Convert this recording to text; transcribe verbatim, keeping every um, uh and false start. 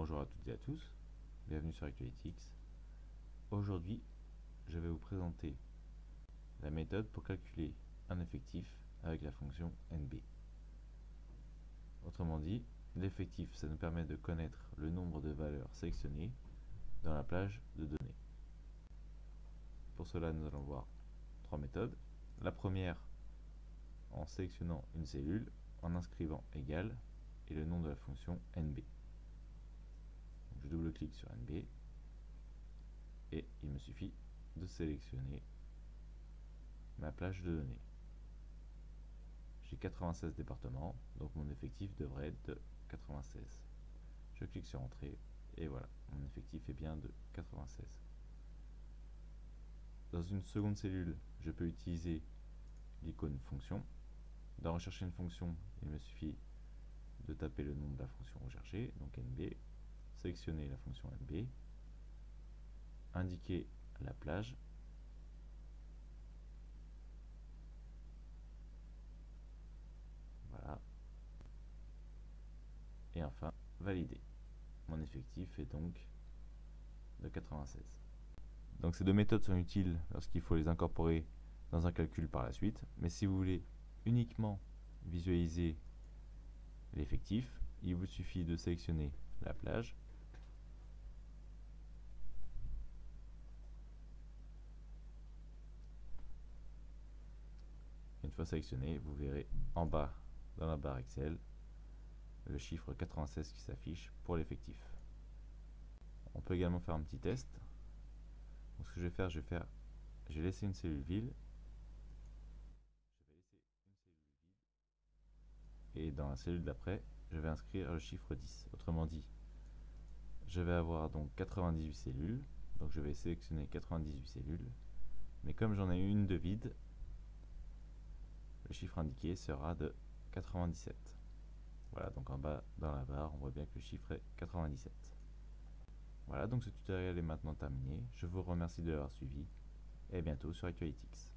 Bonjour à toutes et à tous, bienvenue sur Actualytics. Aujourd'hui, je vais vous présenter la méthode pour calculer un effectif avec la fonction N B. Autrement dit, l'effectif, ça nous permet de connaître le nombre de valeurs sélectionnées dans la plage de données. Pour cela, nous allons voir trois méthodes. La première, en sélectionnant une cellule, en inscrivant égal et le nom de la fonction N B. Donc, je double-clique sur N B et il me suffit de sélectionner ma plage de données. J'ai quatre-vingt-seize départements, donc mon effectif devrait être de quatre-vingt-seize. Je clique sur Entrée et voilà, mon effectif est bien de quatre-vingt-seize. Dans une seconde cellule, je peux utiliser l'icône fonction. Dans rechercher une fonction, il me suffit de taper le nom de la fonction recherchée, donc N B, sélectionner la fonction N B, indiquer la plage, voilà, et enfin valider. Mon effectif est donc de quatre-vingt-seize. Donc ces deux méthodes sont utiles lorsqu'il faut les incorporer dans un calcul par la suite, mais si vous voulez uniquement visualiser l'effectif, il vous suffit de sélectionner la plage, une fois sélectionné, vous verrez en bas dans la barre Excel le chiffre quatre-vingt-seize qui s'affiche pour l'effectif. On peut également faire un petit test. Donc, ce que je vais faire, je vais faire, je vais laisser une cellule vide. Je vais laisser une cellule vide. Et dans la cellule d'après, je vais inscrire le chiffre dix. Autrement dit, je vais avoir donc quatre-vingt-dix-huit cellules. Donc je vais sélectionner quatre-vingt-dix-huit cellules. Mais comme j'en ai une de vide, le chiffre indiqué sera de quatre-vingt-dix-sept. Voilà, donc en bas dans la barre, on voit bien que le chiffre est quatre-vingt-dix-sept. Voilà, donc ce tutoriel est maintenant terminé. Je vous remercie de l'avoir suivi et à bientôt sur Actualytics.